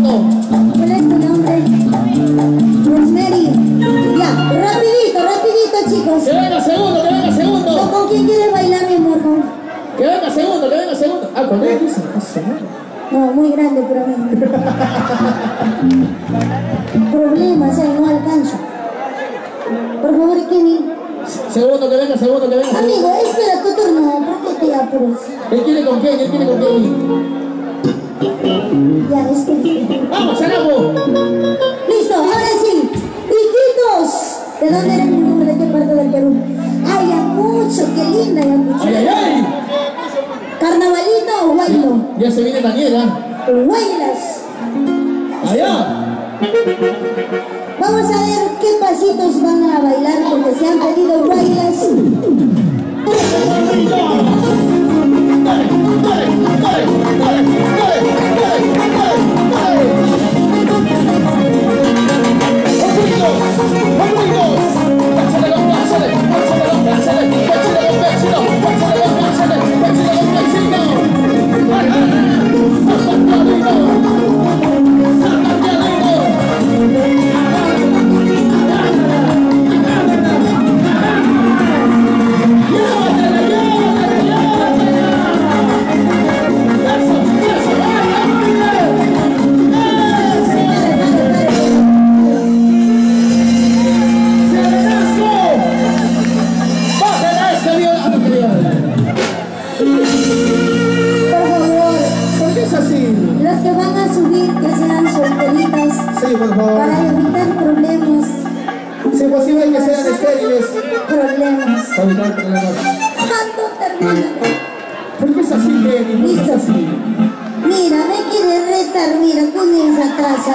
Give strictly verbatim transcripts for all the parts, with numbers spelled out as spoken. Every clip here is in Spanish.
¿Cuál es tu nombre? Rosemary. Ya, rapidito, rapidito, chicos. Que venga segundo, que venga segundo. ¿Con, ¿Con quién quieres bailar, mi amor? ¿Con? Que venga segundo, que venga segundo. Ah, con él dice. No, muy grande para mí. Problemas, eh, no alcanzo. Por favor, Kenny. Segundo, que venga segundo, que venga segundo. Amigo, espera tu turno. ¿Por qué te apuras? Él quiere con quién, él quiere con quién. Ya, es que... ¡Vamos, Charapo! Listo, ahora sí. Hijitos. ¿De dónde eres, mi amor? ¿De qué parte del Perú? Ay, Ayacucho, qué linda Ayacucho. ¡Ay, ay, ay! ¿Carnavalito o bailo? Ya se viene Daniela. Bailas. Allá. Vamos a ver qué pasitos van a bailar porque se han pedido bailas. Para evitar problemas. Si es posible que sean estériles. Problemas. Para evitar problemas. ¿Cuándo termina? ¿Por qué es así, Kenny? ¿Por qué es así? Mira, me quiere retar, mira, con esa taza.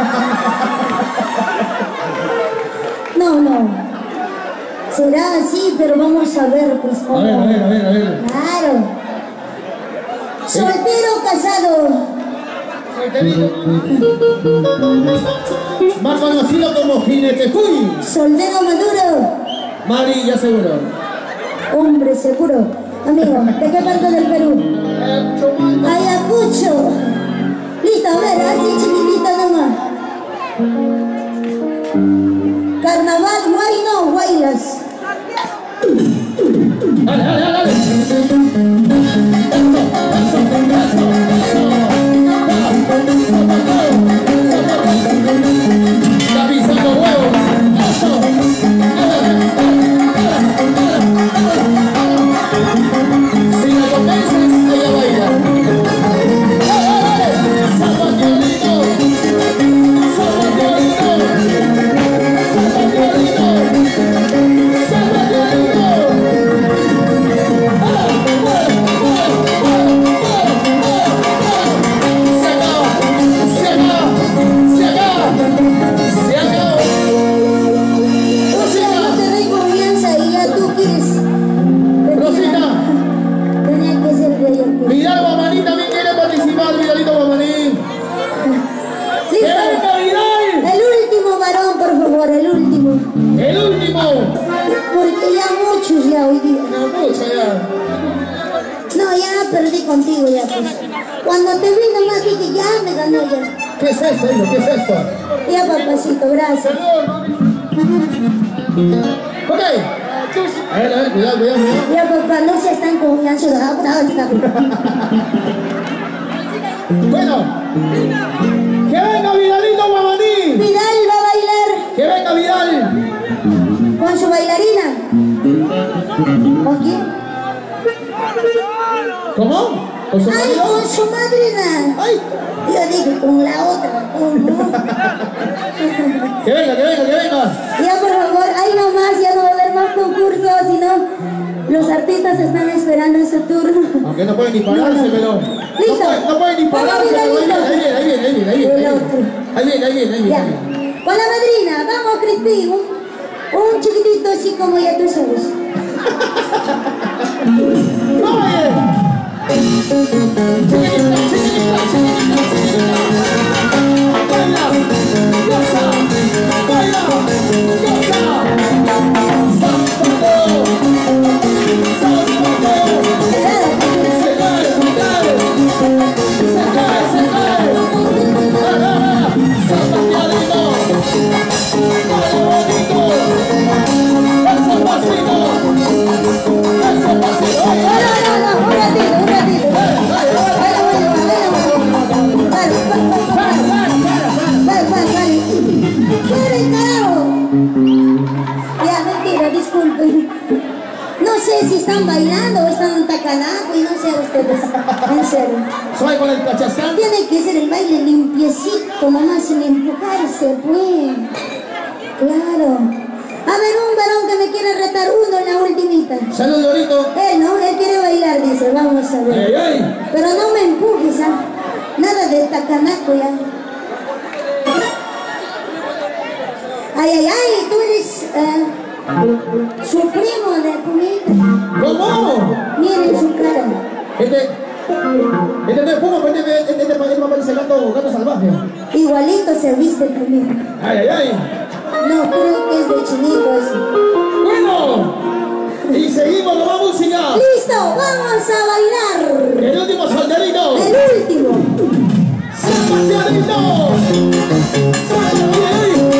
No, no. Será así, pero vamos a ver, pues, cómo. A ver, a ver, a ver, a ver. Claro. Soltero o casado. Más conocido como Jinete Cuy. Soltero maduro. Mari, ya seguro. Hombre seguro. Amigo, ¿de qué parte del Perú? Ayacucho. Listo, a ver, así chiquitito nomás. Carnaval, guay no, guaylas. Dale, dale, dale, dale. Está pisando huevo. Si la convences, ella baila. Zapatiolito, zapatiolito, zapatiolito, zapatiolito. Se acaba, se acaba, se acaba, se acaba. O sea, no te doy confianza y ya tú quieres. Rosita. Tenía que ser de ella. Vidal Guamaní también quiere participar, Vidalito Guamaní. ¡Que Listo. venga Vidal! El último varón, por favor, el último. ¡El último! Porque ya muchos ya hoy día. No, mucho ya. No, ya perdí contigo ya pues. Cuando te vi nomás dije, ya me ganó ya. ¿Qué es esto, hijo? ¿Qué es esto? Ya papacito, gracias. Ok. A ver, a ver, cuidado, cuidado, cuidado. Ya papá, no seas tan confianzudo. Bueno. ¡Que venga Vidalito Guamaní! Vidal va a bailar ¡Que venga Vidal! con su bailarina. ¿Con quién? ¿Cómo? ¿Con su Ay, marido? con su madrina. ¡Ay! Yo dije, con la otra. Con, ¿no? ¡Que venga, que venga, que venga! Ya por favor, ahí nomás, ya no va a haber más concursos, sino los artistas están esperando en su turno. Aunque no pueden ni pararse, pero... No Listo. pueden, no pueden ni pararse, pero ahí viene, ahí viene, ahí viene, ahí viene, ahí viene. El otro. Ahí viene, ahí viene, ahí viene. Ya. Con la madrina, vamos Crispín, un, un chiquitito así como ya tú sabes. ¡Oye! Chiquitita, chiquitita, chiquitita, chiquitita. Baila, goza, baila, goza. Saltando, saltando. Se cae, se cae. Se cae, se cae. están bailando o están en tacanaco y no sé ustedes, en serio. Soy con el pachascán. Tiene que ser el baile limpiecito, nomás sin empujarse, pues. Claro. A ver, un varón que me quiere retar uno en la ultimita. Salud, Dorito. Él no, él quiere bailar, dice, vamos a ver. Ay, ay. Pero no me empujes, ¿ah? Nada de tacanaco ya. Ay, ay, ay, tú eres uh, su primo de Pumita. ¿Cómo? Miren su cara. Este... Este no es Puma, pero este, este, este, este me parece gato, gato salvaje. Igualito se viste también. Ay, ay, ay. No, creo que es de chinito eso. Bueno, y seguimos con más música. ¡Listo! ¡Vamos a bailar! El último solterito. ¡El último! ¡Solterito! ¡Solterito!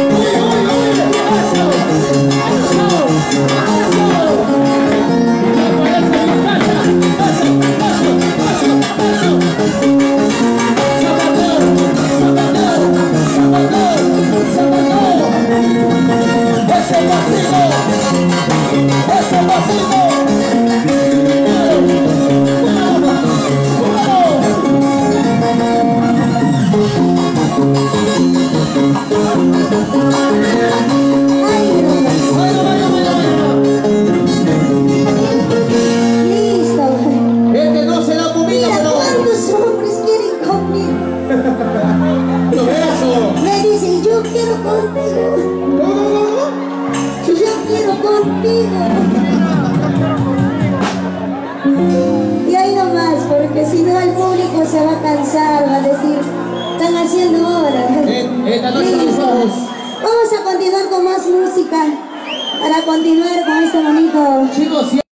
Y ahí nomás, porque si no el público se va a cansar, va a decir, están haciendo horas. Vamos a continuar con más música, para continuar con este bonito... Chicos,